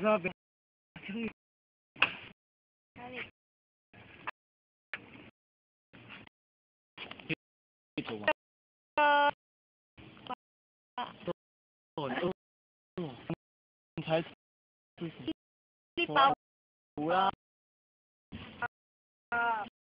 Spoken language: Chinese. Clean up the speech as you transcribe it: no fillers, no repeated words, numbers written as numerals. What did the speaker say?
知道别哪里？ 地图吗？你才是地包图啦。 啊。